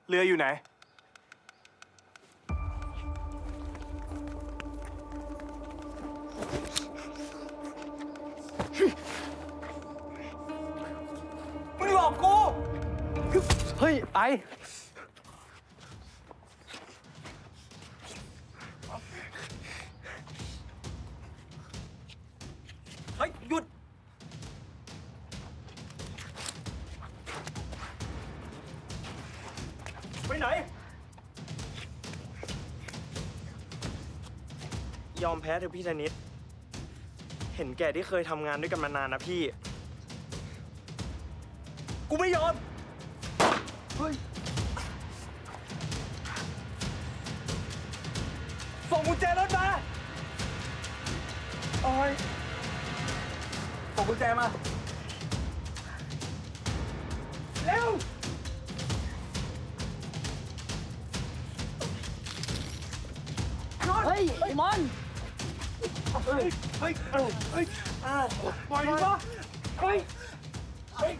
เรืออยู่ไหนมึงหลอกกูเฮ้ยไอเฮ้ยหยุดไปไหนยอมแพ้เถอะพี่ธนิตเห็นแก่ที่เคยทำงานด้วยกันมานานนะพี่กูไม่ยอมเฮ้ยส่งกุญแจรถมาโอ้ยส่งกุญแจมาเร็วเฮ้ยไอ้มอนเฮ้ยเฮ้ยเฮ้ยปล่อยดิวะเฮ้ยเฮ้ย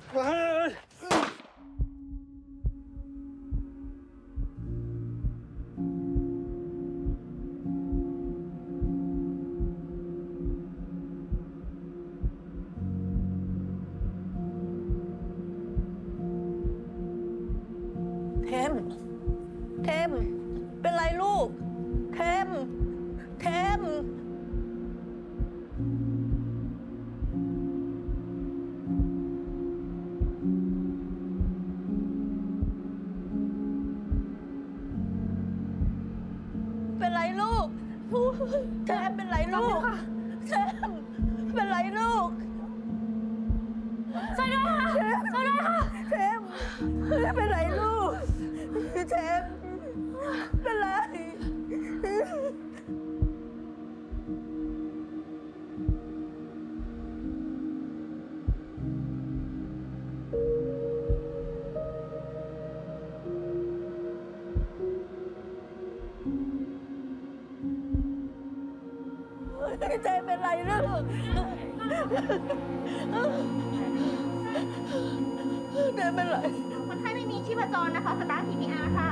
เทมเป็นไรลูกเทมเป็นไรลูกเทมเป็นไรลูกเทมเป็นไรลูกช่วยด้วยค่ะช่วยด้วยค่ะเทมเป็นไรลูกเทมเป็นไรเทมเป็นไรลูกเทมเป็นไรคนไข้ไม่มีชีพจรนะคะสตาร์ท CPR ค่ะ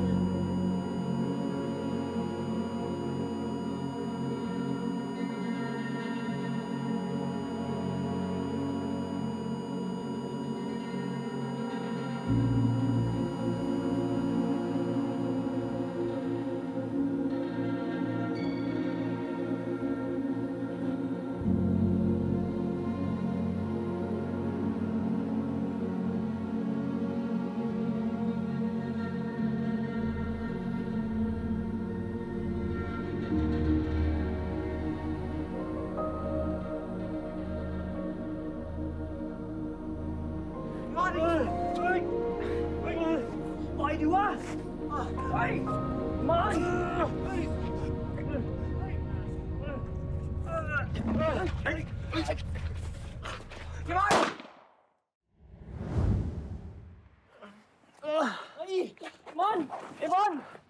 ปล่อยดิวะไปมันมอนไอ้บอล